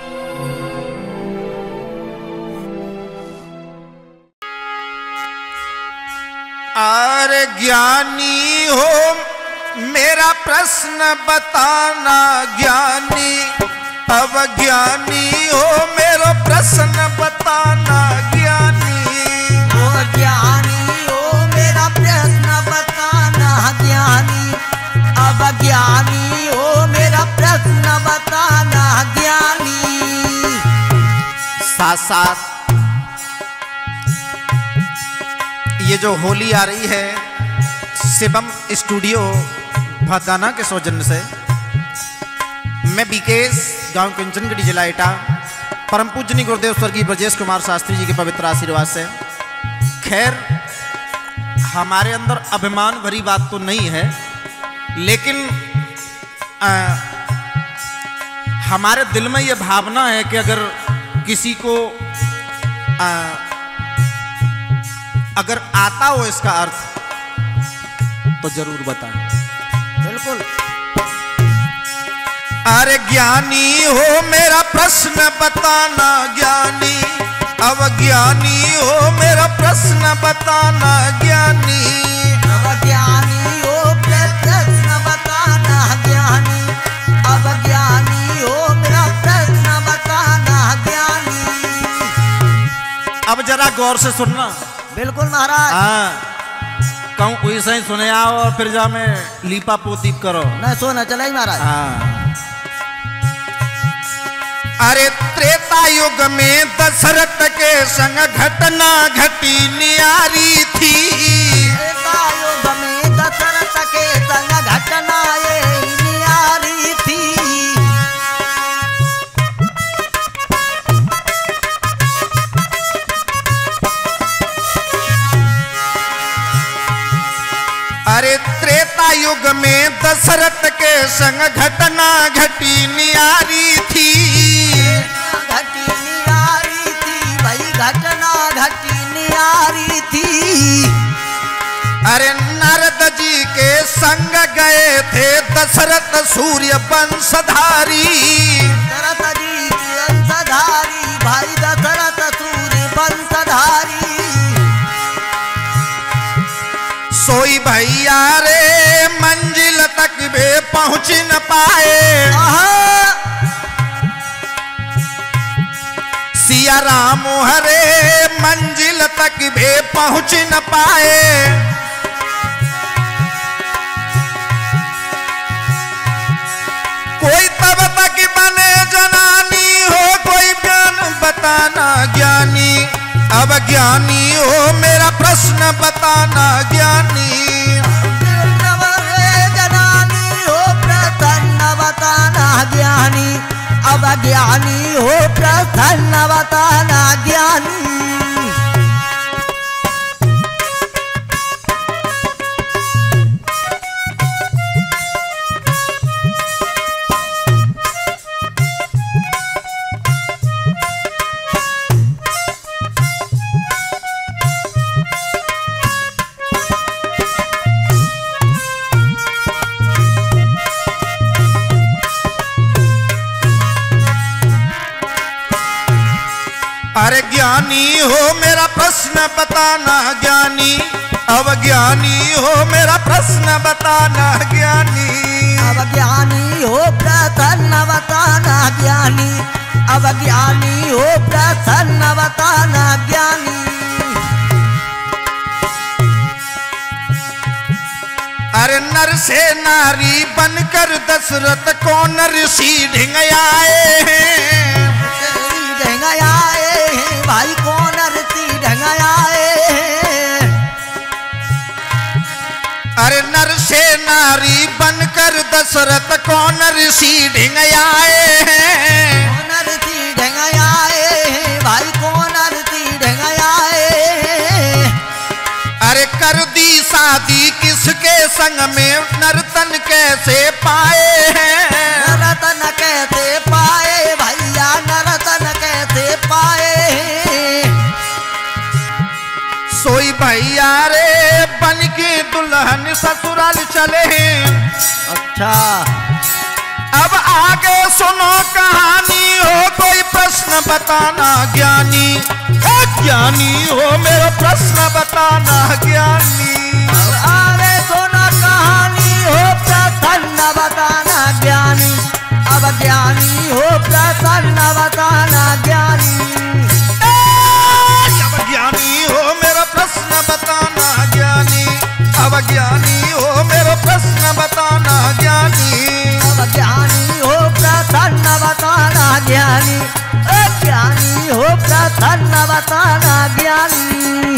अरे ज्ञानी हो मेरा प्रश्न बताना ज्ञानी, अब ज्ञानी हो मेरा प्रश्न बताना ज्ञानी। ओ ज्ञानी हो मेरा प्रश्न बताना ज्ञानी, अब ज्ञानी हो मेरा प्रश्न बताना ज्ञानी। साथ साथ ये जो होली आ रही है शिवम स्टूडियो भदाना के सौजन्य से, मैं बीकेएस गांव कंचनगढ़ी जिला एटा परम पूजनीय गुरुदेव स्वर्गीय ब्रजेश कुमार शास्त्री जी के पवित्र आशीर्वाद से, खैर हमारे अंदर अभिमान भरी बात तो नहीं है, लेकिन हमारे दिल में ये भावना है कि अगर किसी को अगर आता हो इसका अर्थ तो जरूर बताएं। बिल्कुल। अरे ज्ञानी हो मेरा प्रश्न बताना ज्ञानी, अब ज्ञानी हो मेरा प्रश्न बताना ज्ञानी। अब ज्ञानी हो प्रश्न बताना ज्ञानी, अब ज्ञानी हो मेरा प्रश्न बताना ज्ञानी। अब जरा गौर से सुनना। बिल्कुल महाराज। हाँ, कहूँ कोई सही सुने आओ और फिर जा में लीपा पोती करो न सोना चला महाराज। हाँ। अरे त्रेता युग में दशरथ के संग घटना घटी न्यारी थी। त्रेता युग में दशरथ के संग घटना ये न्यारी थी। अरे त्रेता युग में दशरथ के संग घटना घटी न्यारी थी। घटी न्यारी थी भाई, घटना घटी न्यारी थी। अरे नारद जी के संग गए थे दशरथ सूर्य वंशधारी। दशरथ जी के वंशधारी भाई, दशरथ सूर्य वंशधारी। सोई भैया रे मंजिल तक वे पहुंच न पाए। सिया राम हरे मंजिल तक वे पहुंच न पाए। कोई तब तक बने जनानी हो, कोई ज्ञान बताना ज्ञानी, अब ज्ञानी हो मेरा प्रश्न बताना ज्ञानी। जनानी हो प्रसन्न बताना ज्ञानी, अब ज्ञानी हो प्रसन्न बताना ज्ञानी। अरे ज्ञानी हो मेरा प्रश्न बताना ज्ञानी, अब ज्ञानी हो मेरा प्रश्न बताना ज्ञानी। अब ज्ञानी हो प्रसन्न बताना ज्ञानी, अब ज्ञानी हो प्रसन्न बताना ज्ञानी। अरे नर से नारी बनकर दशरथ कौन ऋषि ढिंग आए हैं। ढंग आए हैं भाई, कौन ऋषि ढंग आए हैं। अरे नर से नारी बनकर दशरथ कौन ऋषि ढिंग आए हैं। कौन ऋषि ढंग आए हैं भाई, कौन ऋषि ढंग आए हैं। अरे कर दी शादी किसके संग में नर्तन कैसे पाए हैं। नर्तन कैसे पाए भैया, नर्तन कैसे पाए हैं। सोई भैया रे बन के दुल्हन ससुराल चले हैं। अच्छा, अब आगे सुनो कहानी हो, कोई प्रश्न बताना ज्ञानी, ज्ञानी हो मेरा प्रश्न बताना ज्ञानी। अरे सुना कहानी हो प्रसन्न बताना ज्ञानी, अब ज्ञानी हो प्रसन्न बताना ज्ञानी। अब ज्ञानी हो मेरा प्रश्न बताना ज्ञानी, अब ज्ञानी हो मेरा प्रश्न बताना ज्ञानी। अब ज्ञानी हो प्रसन्न बताना ज्ञानी, ज्ञानी हो प्रसन्न बताना ज्ञानी।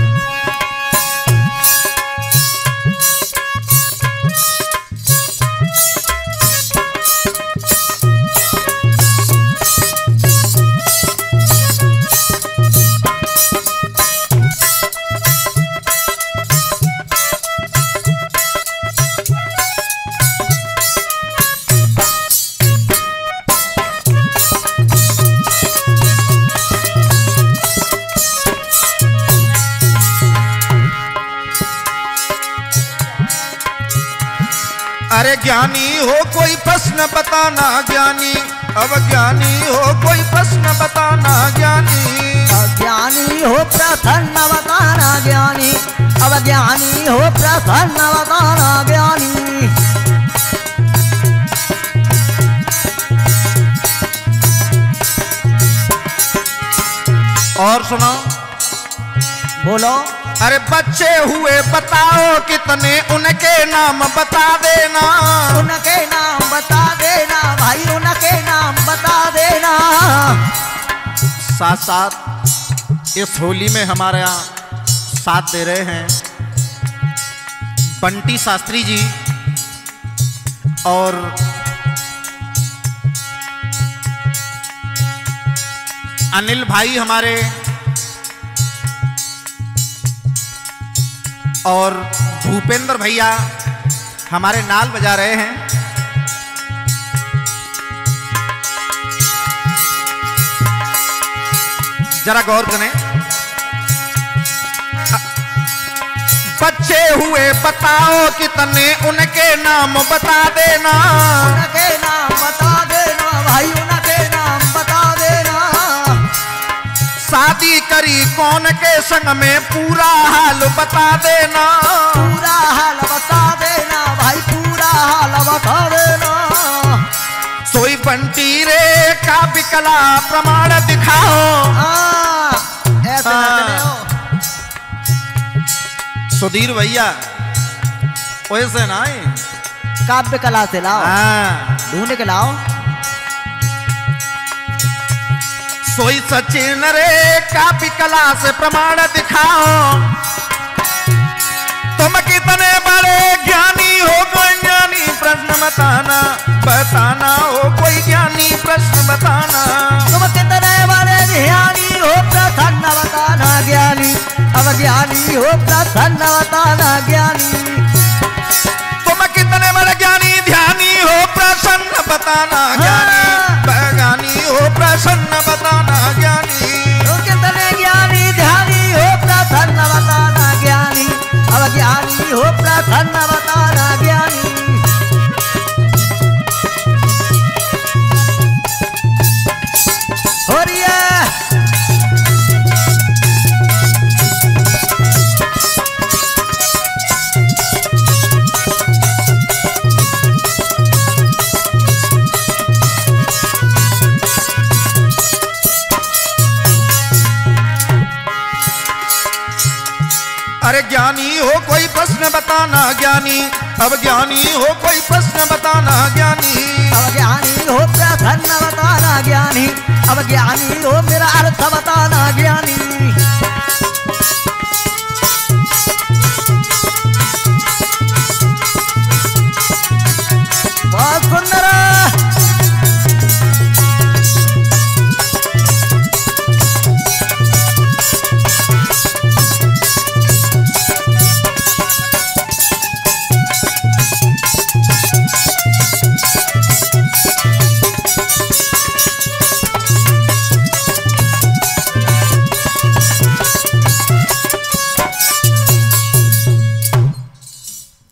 अरे ज्ञानी हो कोई प्रश्न बताना ज्ञानी, अब ज्ञानी हो कोई प्रश्न बताना ज्ञानी। ज्ञानी हो प्रसन्न बताना ज्ञानी, अब ज्ञानी हो प्रसन्न बताना ज्ञानी। और सुनो, बोलो। अरे बच्चे हुए बताओ कितने, उनके नाम बता देना। उनके नाम बता देना भाई, उनके नाम बता देना। साथ साथ इस होली में हमारे यहाँ साथ दे रहे हैं बंटी शास्त्री जी और अनिल भाई हमारे, और भूपेंद्र भैया हमारे नाल बजा रहे हैं। जरा गौर करें। बच्चे हुए बताओ कितने, उनके नाम बता देना। उनके नाम बता देना भाई, उनके नाम बता देना। शादी करी कौन के संग में, पूरा हाल बता देना। पूरा हाल बता देना भाई, पूरा हाल बता देना। सोई बंटी रे का विकला प्रमाण दिखाओ। ऐसे नचने हो। सुधीर भैया वैसे ना काव्य कला से लाओ, हाँ। ढूंढ के लाओ। सोई सचिन रे कापी कला से प्रमाण दिखाओ। तुम कितने बड़े ज्ञानी हो, कोई ज्ञानी प्रश्न बताना, बताना हो कोई ज्ञानी प्रश्न बताना। तुम कितने बड़े ज्ञानी हो, प्रसन्न बताना ज्ञानी, अब ज्ञानी हो प्रसन्न बताना ज्ञानी। तुम कितने बड़े ज्ञानी ध्यानी हो, प्रसन्न बताना ज्ञानी, ज्ञानी हो प्रसन्न बताना ज्ञानी। तुम कितने ज्ञानी ध्यानी हो, प्रसन्न बताना ज्ञानी, अब ज्ञानी हो प्रसन्न बताना ज्ञानी। हो रही है। अरे ज्ञानी हो कोई प्रश्न बताना ज्ञानी, अब ज्ञानी हो कोई प्रश्न बताना